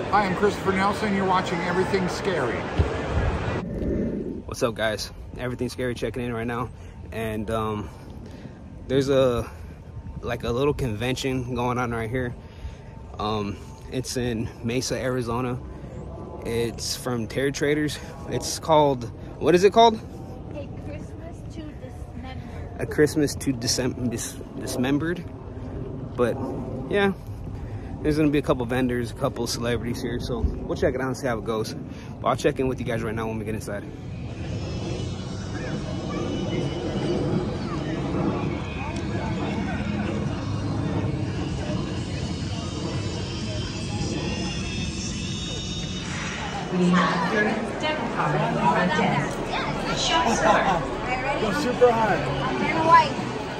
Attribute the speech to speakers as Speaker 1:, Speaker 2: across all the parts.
Speaker 1: Hi, I'm Christopher Nelson. You're watching Everything Scary.
Speaker 2: What's up, guys? Everything Scary checking in right now, and there's a little convention going on right here. It's in Mesa, Arizona. It's from Terror Traders. It's called, what is it called? A Christmas to Dismembered. But yeah, there's gonna be a couple vendors, a couple celebrities here, so we'll check it out and see how it goes. But I'll check in with you guys right now when we get inside.
Speaker 3: We have your debit card on the front desk. Show start.
Speaker 1: Go super high.
Speaker 4: And white.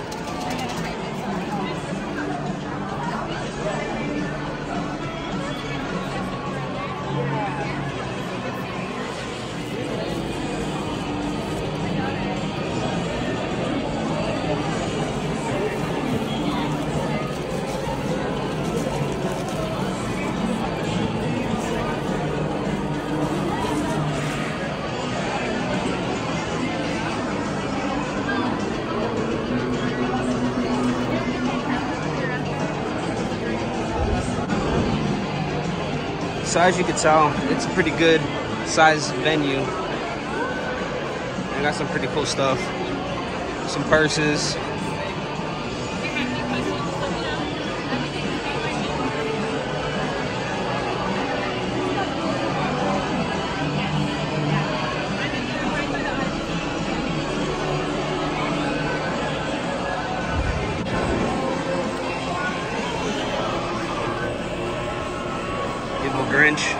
Speaker 2: So as you can tell, it's a pretty good sized venue. I got some pretty cool stuff. Some purses. Evil Grinch.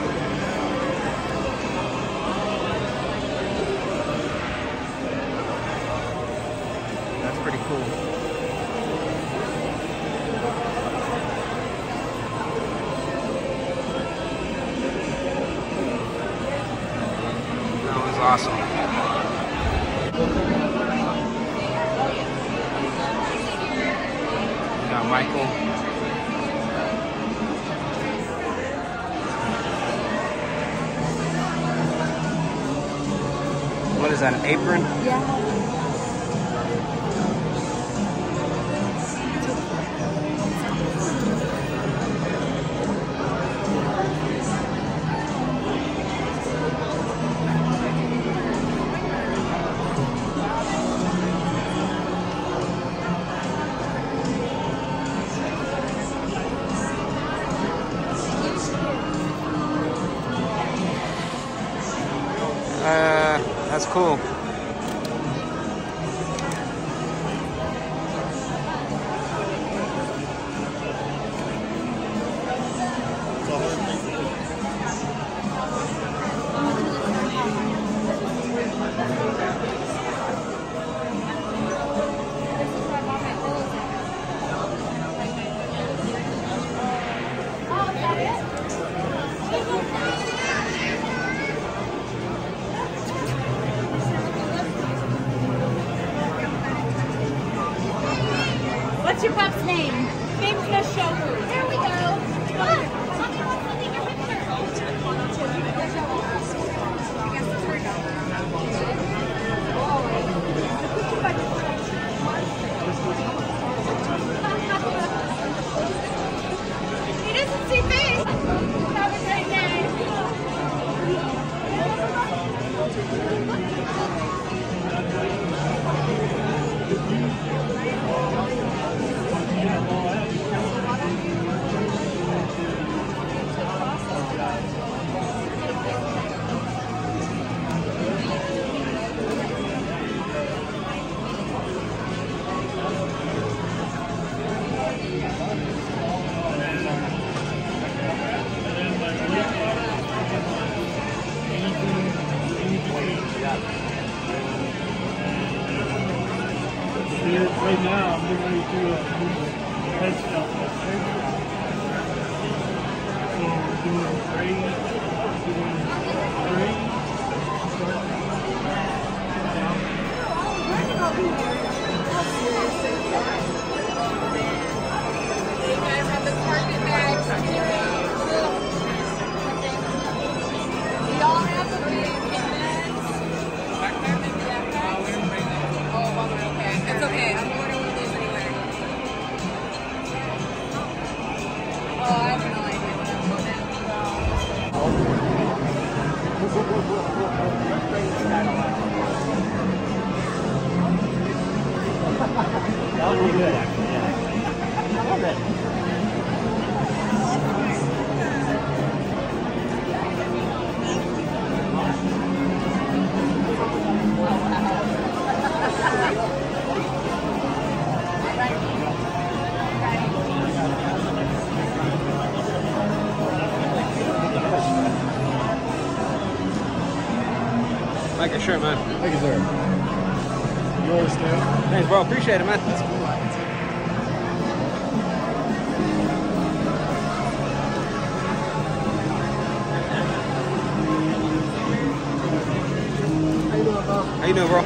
Speaker 2: That's pretty cool. That was awesome. We got Michael. What is that, an apron?
Speaker 4: Yeah.
Speaker 2: That's cool.
Speaker 4: What's your pup's name? Name's Michelle. There we go. He doesn't see face. Have a great day.
Speaker 5: Right now, I'm getting ready to do a headshot. So we're doing three.
Speaker 4: You guys have the carpet bags. I have no idea what I'm
Speaker 5: That would be good, actually. Yeah. I love it.
Speaker 2: Like a shirt, man.
Speaker 5: Thank you, sir. Yours, too.
Speaker 2: Thanks, bro. Appreciate it, man. How you doing, bro?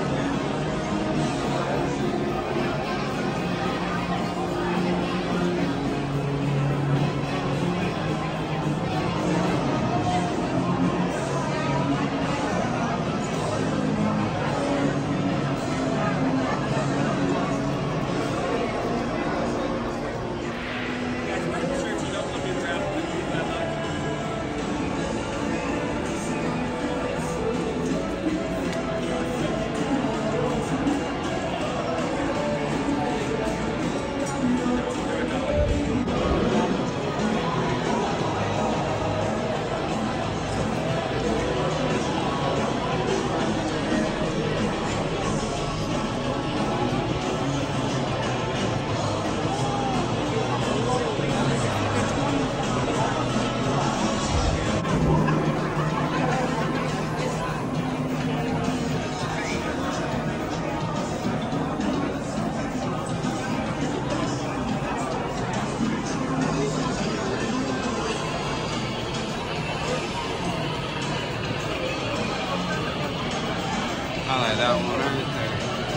Speaker 2: I like that one right there.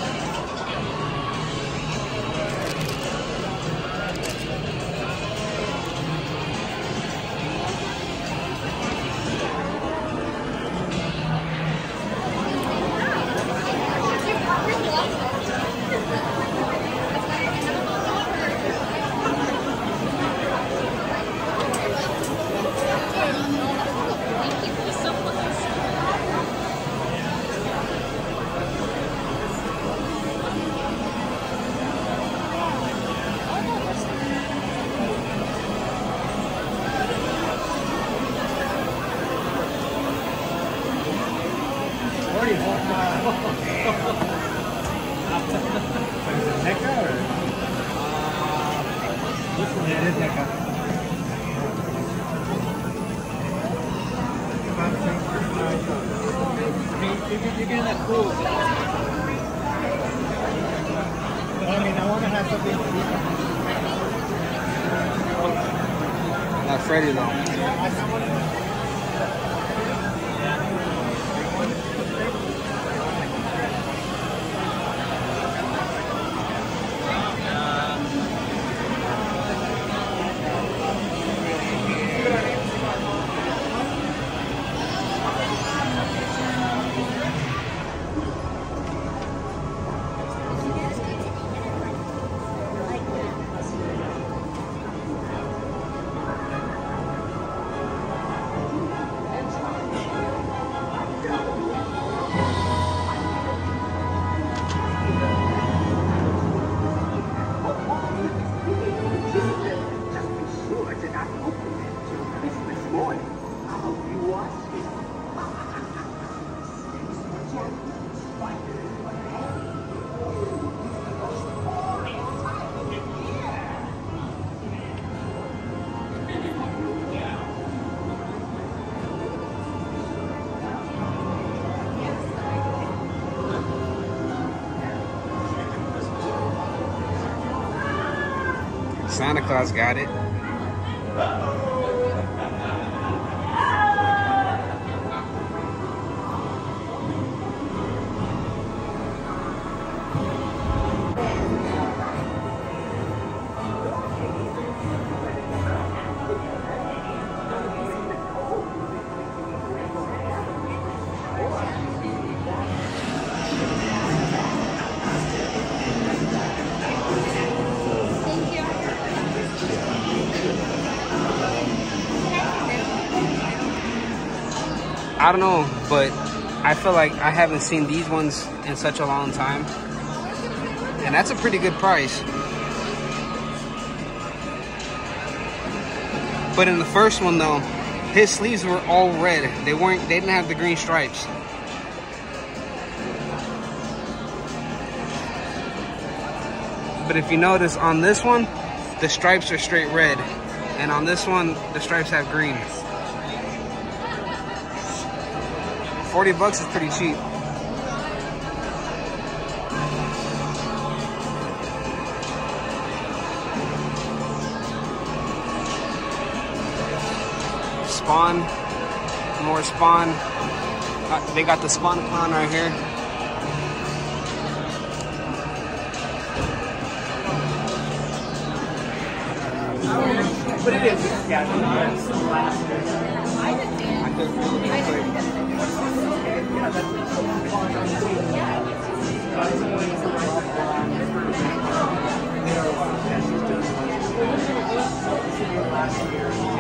Speaker 5: You're getting that cool. But I mean, I want to have something to eat.
Speaker 2: Not Freddy though. Santa Claus got it.
Speaker 4: Thank you.
Speaker 2: I don't know, but I feel like I haven't seen these ones in such a long time. And that's a pretty good price. But in the first one though, his sleeves were all red. They didn't have the green stripes. But if you notice on this one, the stripes are straight red. And on this one, the stripes have green. $40 is pretty cheap. Spawn, more Spawn. They got the Spawn Clown right here.
Speaker 5: But it is, yeah, it's the last
Speaker 2: I could feel it real quick.